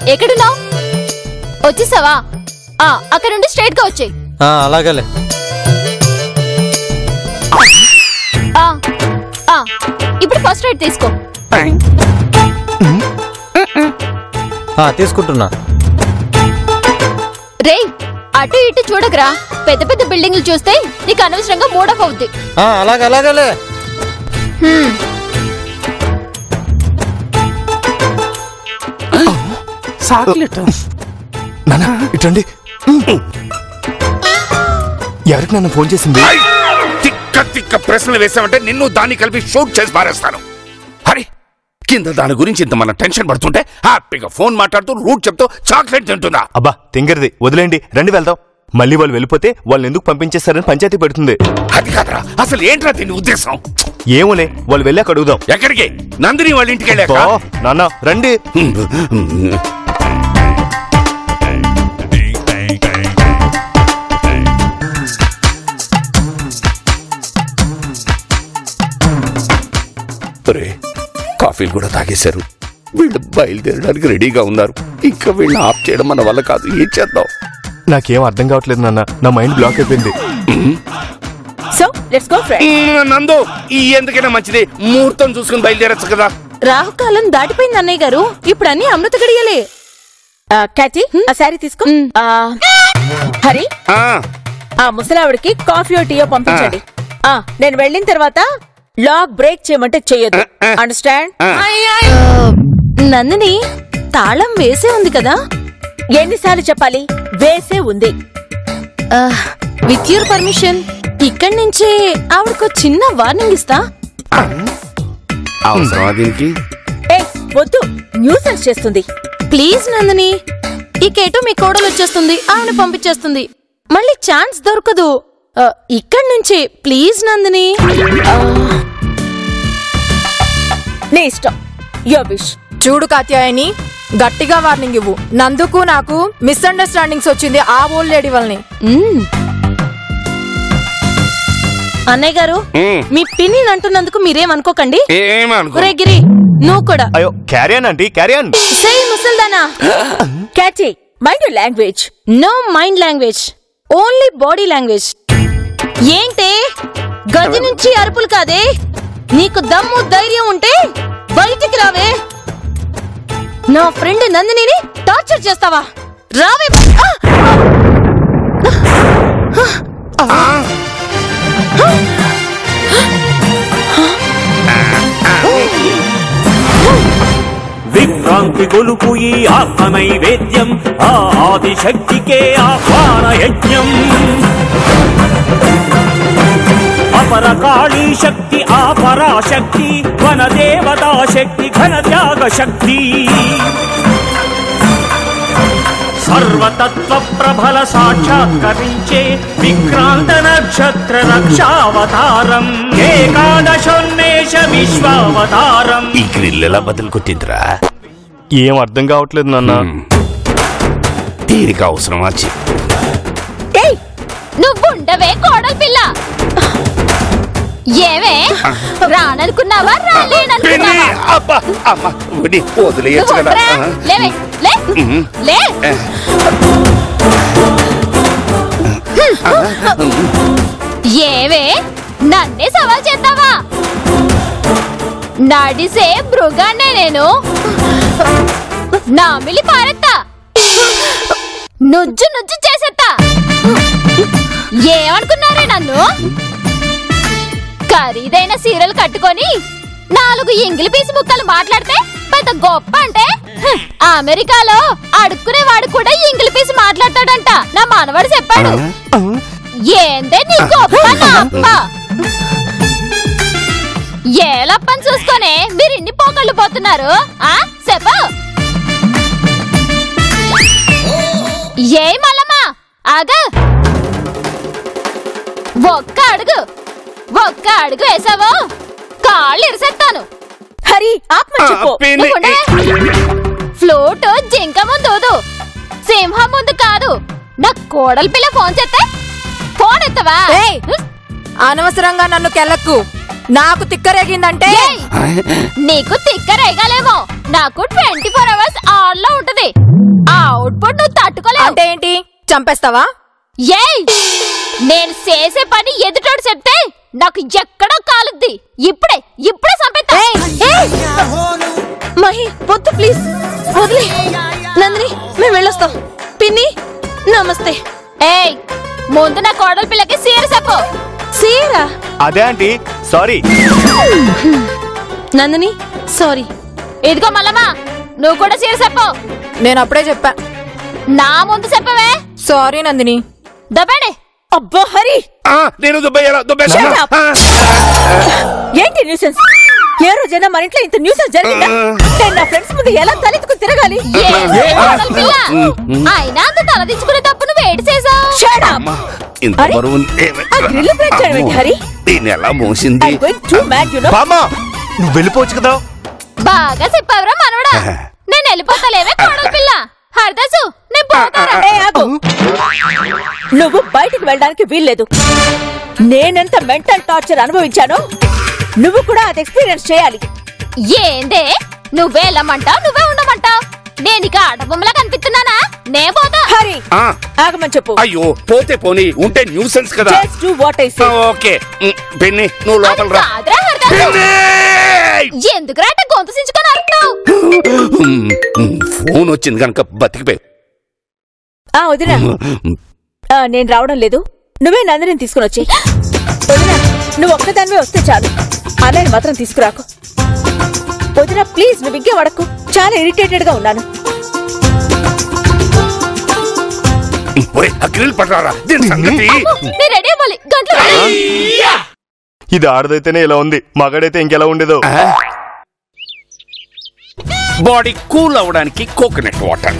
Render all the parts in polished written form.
ఎక్కడున్నావు? వచ్చేసావా? అక్కడ నుండి స్ట్రైట్ గా వచ్చేయ్. అలాగేలే. ఇప్పుడు ఫస్ట్ రైట్ తీసుకో. తీసుకుంటున్నా. రే అటు ఇటు చూడకరా, పెద్ద పెద్ద బిల్డింగ్లు చూస్తే నీకు అనవసరంగా మూడఫ్ అవుద్ది. అలాగేలే. ఇటండి. ఎవరికి నన్ను ఫోన్ చేసింది? తిక్క తిక్క ప్రశ్నలు వేసామంటే నిన్ను దాన్ని కలిపి షూట్ చేసి పారేస్తాను. హరి, కింద దాని గురించి ఇంత మన టెన్షన్ పడుతుంటే హ్యాపీగా ఫోన్ మాట్లాడుతూ రూట్ చెప్తూ చాక్లెట్ తింటుందా? అబ్బా తింగరిది, వదిలేండి, రండి వెళ్దాం. మళ్ళీ వాళ్ళు వెళ్ళిపోతే వాళ్ళని ఎందుకు పంపించేస్తారని పంచాయతీ పెడుతుంది. అది కాదురా, అసలు ఏంట్రా దీని ఉద్దేశం? ఏమోలే, వాళ్ళు వెళ్ళాక అడుగుదాం. ఎక్కడికి? నందిని వాళ్ళ ఇంటికి వెళ్ళాక. నాన్న రండి. కాఫీలు కూడా తాగేశారు. వీళ్ళు బయలుదేరడానికి రెడీగా ఉన్నారు. ఇంకా వీళ్ళని ఆఫ్ చేయడం మన వల్ల కాదు. ఏం చేద్దాం? నాకేం అర్థం కావట్లేదు నాన్న, నా మైండ్ బ్లాక్ అయిపోయింది. నందు, ఎందుకైనా మంచిది ముహూర్తం చూసుకుని బయలుదేరచ్చు కదా. రాహుకాలం దాటిపోయింది అన్నయ్య గారు, ఇప్పుడు అన్ని అమృత గడియలే. క్యాచి, ఆ శారీ తీసుకో. హరి, ఆ ముసలావిడికి కాఫీ టీయో పంపించండి. నేను వెళ్ళిన తర్వాత లాక్ బ్రేక్ చేయమంటే చెయ్యొద్దు. అండర్స్టాండ్? నందిని, తాళం వేసే ఉంది కదా? ఎన్నిసార్లు చెప్పాలి? వేసే ఉంది. విత్ యూర్ పర్మిషన్ ఇక్కడి నుంచే ఆవిడకు చిన్న వార్నింగ్ ఇస్తా. వద్దు, న్యూసెన్స్ చేస్తుంది. ప్లీజ్ నందిని, ఈ కేటు మీ కోడలు వచ్చేస్తుంది, ఆవిడ పంపించేస్తుంది, మళ్ళీ ఛాన్స్ దొరకదు. ఇక్కడి నుంచి ప్లీజ్ నందిని. నీ ఇష్టం, యువర్ విష్. చూడు కాత్యాయని, గట్టిగా వార్నింగ్ ఇవ్వు. నందుకు నాకు మిస్అండర్స్టాండింగ్స్ వచ్చింది ఆ ఓల్డ్ లేడీ వల్ని. అన్నయ్య గారు, మీ పిన్ని అంటున్నందుకు మీరేమనుకోకండి. గిరి, నువ్వు కూడా. అయ్యో, క్యారియన్ అండి, క్యారియన్. సై ముసల్దానా, క్యాచి, mind your language. No mind language, only body language. ఏంటే గది నుంచి అరుపులు కాదే? నీకు దమ్ము ధైర్యం ఉంటే బయటికి రావే. నా ఫ్రెండ్ నందినిని టార్చర్ చేస్తావా? రావే. విభ్రాంతి గొలుపు ఈ ఆత్మ నైవేద్యం, ఆ ఆదిశక్తికే ఆహ్వాన యజ్ఞం. అపరకాళీ శక్తి, ఆ పరాశక్తి, వనదేవతా శక్తి, ఘన త్యాగ శక్తి. సర్వతత్వ ప్రభల సాక్షాత్కరించే విక్రాంత నక్షత్ర రక్షావతారం, ఏకాదశోన్మేష విశ్వావతారం. ఈ గ్రిల్ ఎలా బదులు కొట్టిందిరా? ఏం అర్థం కావట్లేదు నాన్న. దీనికి అవసరమా? నువ్వుండవే కోడలు పిల్ల. ఏవే రాననుకున్నావా? ఏవే నన్నే సవాల్ చేస్తావా? నడిసే మృగాన్నే నేను. నామిలి పారెత్తా, నుజ్జు నుజ్జు చేసేత్తా. ఏమనుకున్నారే నన్ను? ఖరీదైన సీరలు కట్టుకొని 4 ఇంగిలి పీసి ముక్కలు మాట్లాడితే పెద్ద గొప్ప అంటే, అమెరికాలో అడుక్కునే వాడు కూడా ఇంగిలి పీసి మాట్లాడతాడంట. నా మనవడు చెప్పాడు. ఏందే నీ గొప్ప అప్ప? ఏలప్పని చూసుకొని మీరు ఇన్ని పోకళ్ళు పోతున్నారు. చెప్పు. ఏ మల్లమ్మా ఆగ. ఒక్క అడుగు వేసావో కాళ్ళు ఇరిసేస్తాను. హరి, ఫ్లూట్ జింక ముందు, సింహం ముందు కాదు. నా కోడలి పిల్ల ఫోన్ చేస్తే ఫోన్ ఎత్తవా? అనవసరంగా నన్ను కెళ్ళకు. నాకు తిక్కరేగిందంటే నీకు తిక్కరేగాలేమో, నాకు 24 hours ఆన్ లో ఉంటది. ఆ అవుట్పుట్ నువ్వు తట్టుకోలేవు. అంటే ఏంటి, చంపేస్తావా? ఏయ్, నేను చేసే పని ఎదుటోడు చెప్తే నాకు ఎక్కడో కాలుద్ది. ఇప్పుడే చంపేస్తా. మహి వద్దు ప్లీజ్, వదిలే. నందిని మేము వెళ్ళొస్తాం. పిన్ని నమస్తే. ఏయ్, ముందు నా కోడల పిల్లకి సీర చెప్పు. సీరా? అదే ఆంటీ, సారీ. నందిని సారీ. ఇదిగో మల్లమ్మా, నువ్వు కూడా సీర చెప్పు. నేను అప్పుడే చెప్పా. నా ముందు చెప్పవే. సారీ నందిని. దబ్బేడే. అబ్బా హరి, నేను దుబ్బేయాలా? ఏంటి న్యూసెన్స్? ఏ రోజైనా మన ఇంట్లో ఇంత న్యూసెన్స్ జరిగిందా? నేను నా ఫ్రెండ్స్ ముందు ఎలా తలెత్తుకుని తిరగాలి? అయినా అంత తలదించుకునే తప్పు నువ్వు ఏడు చేసావు. ఇంత బరువు హరి, దీన్ని ఎలా మోసింది? నువ్వు వెళ్ళిపోవచ్చు కదా. బాగా చెప్పావురా మనవడా. నేను వెళ్ళిపోతాలేవే కోడల పిల్ల. హరిదాసు, నేను పోతారా? నువ్వు బయటికి వెళ్ళడానికి వీల్లేదు. నేనెంత మెంటల్ టార్చర్ అనుభవించానో నువ్వు కూడా అది ఎక్స్పీరియన్స్ చేయాలి. ఏందే, నువ్వే వెళ్ళమంటావు, నువ్వే ఉండమంటావు. నేను ఇక ఆటబొమ్మలా కనిపిస్తున్నానా? నే పోతా. హరి, ఆగమని చెప్పు. అయ్యో, పోతే పోనీ, ఉంటే న్యూసెన్స్ కదా. Just do what I say. Okay పిన్ని, నువ్వు లోపల రా. ఎందుకురా అట్ట గొంతు సించుకొని అరుస్తావు? ఫోన్ వచ్చింది కనుక బతికిపోయి. వదినా, నేను రావడం లేదు. నువ్వే నందిని తీసుకుని వచ్చి. వదినా, నువ్వు ఒక్కదానివే వస్తే చాలు. అన్నయ్య మాత్రం తీసుకురాకు. వదినా ప్లీజ్, నువ్వు ఇంకే వడకు. చాలా ఇరిటేటెడ్ గా ఉన్నాను. ఇది ఆడదైతేనే ఇలా ఉంది, మగాడైతే ఇంకెలా ఉండేదో. బాడీ కూల్ అవడానికి కోకోనట్ వాటర్.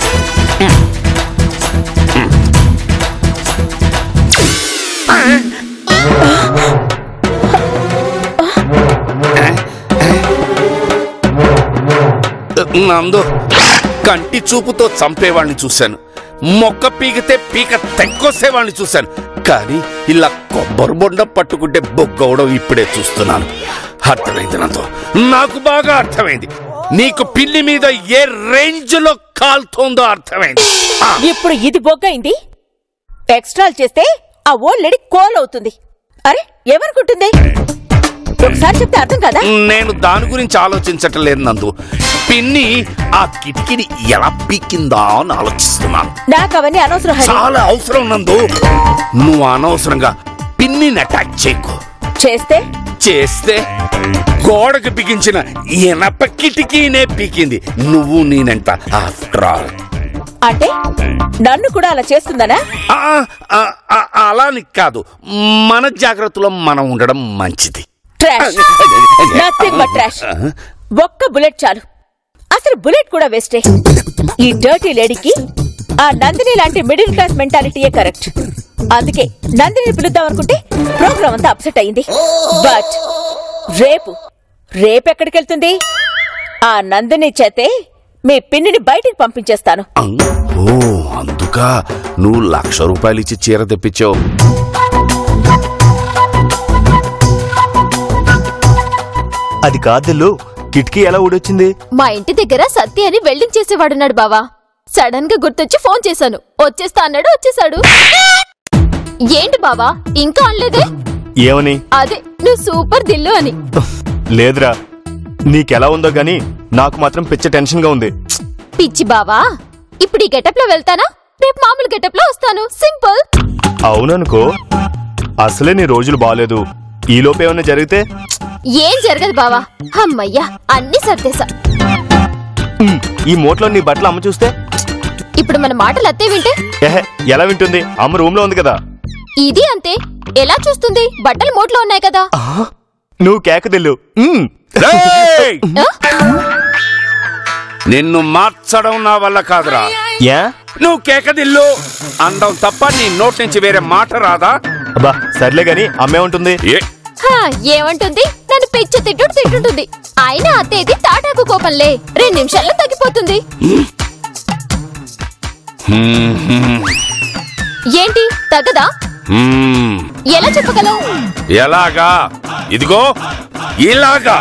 నందు, కంటి చూపుతో చంపేవాడిని చూశాను, మొక్క పీకితే పీక తెక్కొసేవాడిని చూశాను, కానీ ఇలా కొబ్బరి బొండం పట్టుకుంటే బొగ్గవడం ఇప్పుడే చూస్తున్నాను. అర్థమైంది నందు, నాకు బాగా అర్థమైంది. నీకు పిల్లి మీద ఏ రేంజ్ లో కాల్తోందో అర్థమైంది. ఇప్పుడు ఇది బొగ్గైంది. ఎక్స్ట్రాల్ చేస్తే ఆ ఓల్డ్ లేడీ కోల్ అవుతుంది. అరే ఎవరుకుంటుంది? ఒకసారి చెప్తే అర్థం కదా. నేను దాని గురించి ఆలోచించటం లేదు నందు. పిన్ని ఆ కిటికీని ఎలా పీకిందా అని ఆలోచిస్తున్నాను. నాకు అవన్నీ అనవసరం. చాలా అవసరం నందు. నువ్వు అనవసరంగా పిన్నిని అటాక్ చేయకు. చేస్తే గోడకు బిగించిన ఎనప కిటికీనే పీకింది. నువ్వు నేనంట. ఆఫ్టర్ ఆల్ అంటే నన్ను కూడా అలా చేస్తుందనా? అలాని కాదు, మన జాగ్రత్తలో మనం ఉండడం మంచిది. Trash, nothing but trash. ఒక్క బుల్లెట్ చాలు. అసలు బుల్లెట్ కూడా వేస్టే. ఈ డర్టీ లేడీకి ఆ నందిని లాంటి మిడిల్ క్లాస్ మెంటాలిటీయే కరెక్ట్. అందుకే నందిని పిలుద్దాం అనుకుంటే ప్రోగ్రామ్ అంతా అప్సెట్ అయింది. బట్ రేపెక్కడికి వెళ్తుంది? ఆ నందిని చేతే మీ పిన్నిని బయటికి పంపించేస్తాను. ఓ, అందుకా నువ్వు 1,00,000 రూపాయలు ఇచ్చి చీర తెప్పించావు. అది కాదు, కిటికీ ఎలా ఊడొచ్చింది? మా ఇంటి దగ్గర సత్య అని వెల్డింగ్ చేసేవాడున్నాడు బావా. సడన్ గా గుర్తొచ్చి ఫోన్ చేశాను. వచ్చేస్తా అన్నాడు, వచ్చేసాడు. ఏంటి బావా ఇంకా అనలేదే? ఏమని? అదే నువ్వు సూపర్ దిల్లు అని. లేదురా, నీకెలా ఉందో గాని నాకు మాత్రం పిచ్చ టెన్షన్ గా ఉంది. పిచ్చి బావా, ఇప్పుడు ఈ గెటప్ లో వెళ్తానా? రేపు మామూలు గెటప్ లో వస్తాను. సింపుల్. అవుననుకో, అసలే నీ రోజులు బాలేదు. ఈ లోపేమన్నా జరిగితే? ఏం జరగదు బావా. అమ్మయ్యా, అన్ని సర్దేశా. ఈ మూటలో నీ బట్టలు అమ్మ చూస్తే? ఇప్పుడు మన మాటలు అత్తే వింటే? ఎలా వింటుంది? అమ్మ రూమ్ లో ఉంది కదా. ఇది అంతే, ఎలా చూస్తుంది? బట్టలు మూటలో ఉన్నాయి కదా. నువ్వు కేకదిల్లు. నిన్ను మార్చడం నా వల్ల కాదురా. నువ్వు కేకదిల్లు అండం తప్ప నీ నోటి నుంచి వేరే మాట రాదా? అబ్బా సర్లే గాని అమ్మే ఉంటుంది. ఏమంటుంది? నన్ను పిచ్చ తిట్టుంటుంది. అయినా అత్తేది తాటాకు కోపంలే, 2 నిమిషాల్లో తగ్గిపోతుంది. ఏంటి తగ్గదా? ఎలా చెప్పగలవు? ఎలాగా? ఇదిగో ఇలాగా.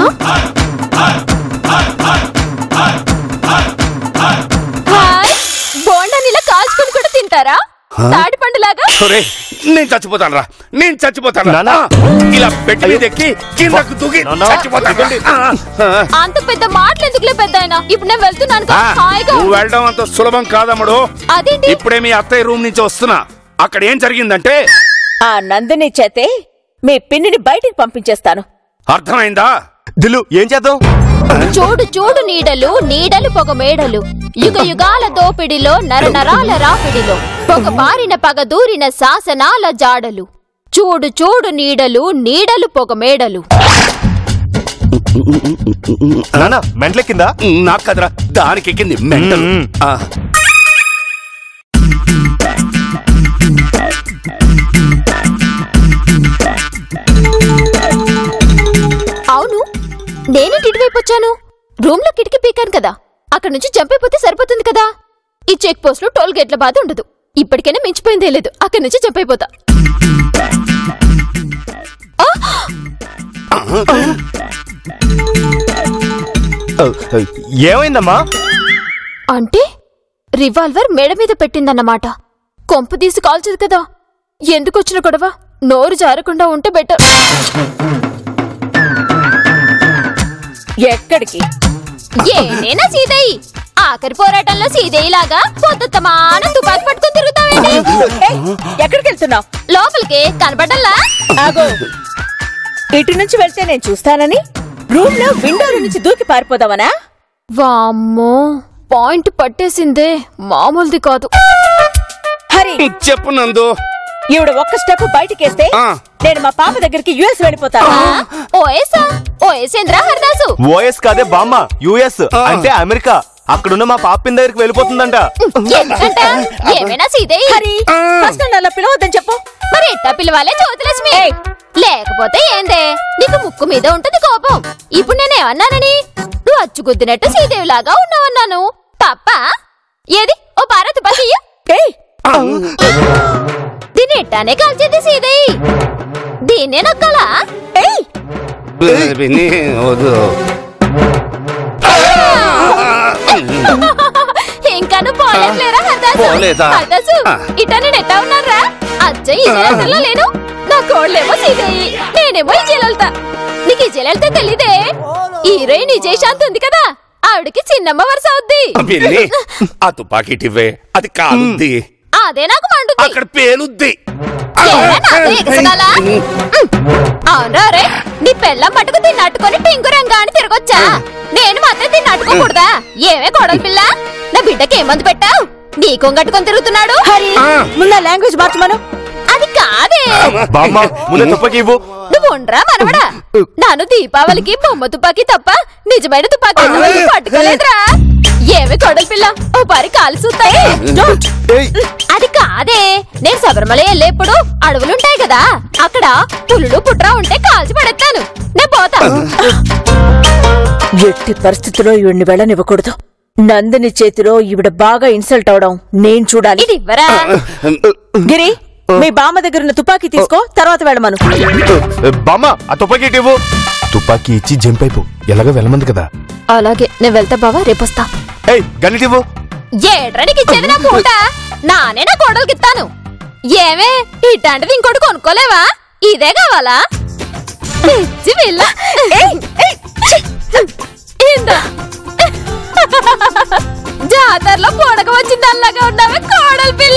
బోండాని ఇలా కాల్చుకొని కూడా తింటారా? తాటి పండులాగా? నేను చచ్చిపోతాను రా, నేను చచ్చిపోతాను. ఇలా పెట్టి మీద ఎక్కి కిందకు దూకి చచ్చిపోతాను. అంత పెద్ద మాటలు ఎందుకులే పెద్ద ఆయన. ఇప్పుడు నేను వెళ్తున్నాను. నువ్వు వెళ్ళడం అంత సులభం కాదమ్ముడు. అదేంటి? ఇప్పుడే మీ అత్తయ్య రూమ్ నుంచి వస్తున్నా. అక్కడ ఏం జరిగిందంటే ఆ నందిని చేతే మీ పిన్నిని బయటికి పంపించేస్తాను. అర్థమైందా? దిల్లు ఏం చేద్దాం? చూడు చూడు నీడలు నీడలు పొగ మేడలు, యుగ యుగాల దోపిడిలో నరనరాల రాపిడిలో, పొగ బారిన పగ దూరిన శాసనాల జాడలు, చూడు చూడు నీడలు నీడలు పొగ మేడలు. మెంట్లెక్కిందా? నాకు కదరా, దానికి ఎక్కింది మెంటల్. అవును, నేనేంటి ఇటువైపు వచ్చాను? రూమ్ లో కిటికీ పీకాను కదా, అక్కడ నుంచి జంప్ అయిపోతే సరిపోతుంది కదా. ఈ చెక్ పోస్ట్ లో టోల్ గేట్ల బాధ ఉండదు. ఇప్పటికైనా మించిపోయిందే లేదు, అక్కడి నుంచి జంప్ అయిపోతా. ఏమైందమ్మా? అంటే రివాల్వర్ మెడ మీద పెట్టిందన్నమాట. కొంపు తీసి కాల్చదు కదా. ఎందుకొచ్చిన గొడవ? నోరు జారకుండా ఉంటే బెటర్. ఎక్కడికి? ఏనేనా సీదయ్యి? ఆఖరి పోరాటంలో సీదయ్యలాగా పొద్దుతమాన తుపాకి పట్టుకుని తిరుగుతావేంటి? ఎక్కడికి వెళ్తున్నావు? లోపలికి కనపడల్లా? ఆగో, ఇటు నుంచి వెళ్తే నేను చూస్తానని రూమ్ లో విండోల నుంచి దూకి పారిపోదావనా? వామ్మో, పాయింట్ పట్టేసిందే, మామూలుది కాదు. హరి చెప్పు నందు. ఈవిడ ఒక్క స్టెప్ బయటికేస్తే నేను మా పాప దగ్గరికి యుఎస్ వెళ్ళిపోతాను. ఓఎస్ ఏంద్రా హరిదాసు? ఓఎస్ కాదే బామ్మ, యుఎస్ అంటే అమెరికా. అక్కడున్న మా పాపిన్ దగ్గరికి వెళ్ళిపోతుందంట. ఏమైనా సీదయ్యి? హరి ఫస్ట్ నన్ను పిలవద్దని చెప్పు. మరి ఎట్టా పిలవాలే జ్యోతిలక్ష్మి? లేకపోతే ఏందే, నీకు ముక్కు మీద ఉంటుంది కోపం. ఇప్పుడు నేనేమన్నానని? నువ్వు అచ్చుగుద్దినట్టు సీదేవిలాగా ఉన్నావన్నాను. తప్ప? ఏది ఓ భారత్ పసియ్య. దీన్ని ఎట్టానే కాల్చేది సీదయ్యి? దీన్నే నొక్కాలా? ఇంకా నువ్వు పోలేదులేరా హరిదాసు? ఇట్టా నేను ఎట్టా ఉన్నారా? అచ్చయ్య ఇజలతో లేను. నా కోళ్ళేమో సీదయ్యి, నేనేమో ఇజలతా. నీకు ఇజలెళ్తే తెలీదే? హీరోయిన్ విజయశాంతి ఉంది కదా, ఆవిడకి చిన్నమ్మ వరుస అవుద్ది. ఆ తుపాకీటివే, అది కాలుద్ది. అదే నాకు మండుద్ది. అక్కడ పేలుద్ది. అవునా రే, నీ పెళ్ళం మటుకు తిన్నట్టుకొని టింగురంగా అని తిరగొచ్చా? నేను మాత్రం తిన్నట్టుకోకూడదా? ఏమే కోడలు పిల్ల, నా బిడ్డకి ఏ మందు పెట్టావు? నీకు కట్టుకొని తిరుగుతున్నాడు. ముందు లాంగ్వేజ్ మార్చమను. అది కాదే నువ్వు ఉండరా మనవడా. నాను దీపావళికి బొమ్మ తుపాకీ తప్ప నిజమైన తుపాకీ పట్టుకోలేదురా. ఏమి కొడలు పిల్ల, ఓ పరి కాలు చూస్తాయి. అది కాదే, నేను శబరిమల వెళ్ళేప్పుడు అడవులుంటాయి కదా, అక్కడ పులులు పుట్రా ఉంటే కాల్చి పడేస్తాను. నేను పోతా. ఎట్టి పరిస్థితిలో ఈవిడ్ని వెళ్ళనివ్వకూడదు. నందిని చేతిలో ఈవిడ బాగా ఇన్సల్ట్ అవడం నేను చూడాలి. ఇది ఇవ్వరా? గిరి, మీ బామ్మ దగ్గర ఉన్న తుపాకీ తీసుకో, తర్వాత వెళ్ళమను. బామ్మ, ఆ తుపాకీ ఇవ్వు. తుపాకీ ఇచ్చి జంప్ అయిపో, ఎలాగో వెళ్ళమంది కదా. అలాగే, నేను వెళ్తా బావా, రేపొస్తా. గన్నిటివ్వు. ఏడ్రానికి ఇచ్చేది నా పూట, నానే నా కోడలికి ఇస్తాను. ఏమే ఇట్లాంటిది ఇంకోటి కొనుక్కోలేవా? ఇదే కావాలా? జాతరలో పొడక వచ్చింది అల్లాగా ఉన్నావే కోడలి పిల్ల.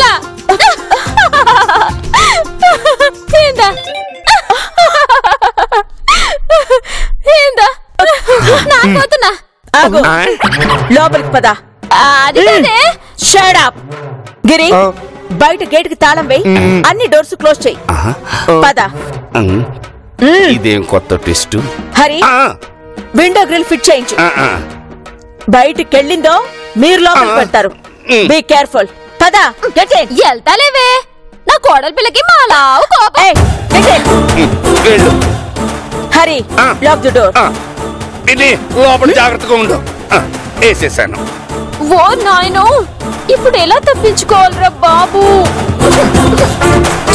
నాకుపోతున్నా. లోపలికి పదా. అది కాదే. Shut up. గిరి, బయట గేట్ కి తాళం వేయి, అన్ని డోర్స్ క్లోజ్ చెయ్యి. పద. ఇదేం కొత్త test? Hari, window grill fit చేయించు. బయటికి వెళ్ళిందో మీరు లోపలికి పెడతారు. Be careful. పద. వెళ్తాలేవే, నా కోడలి పిల్లకి మాలావు కోపం. Hari, lock the door. ఇది లోపల జాగ్రత్తగా ఉండు. వేసేసాను. ఓ నాయనో, ఇప్పుడు ఎలా తప్పించుకోవాలరా బాబు?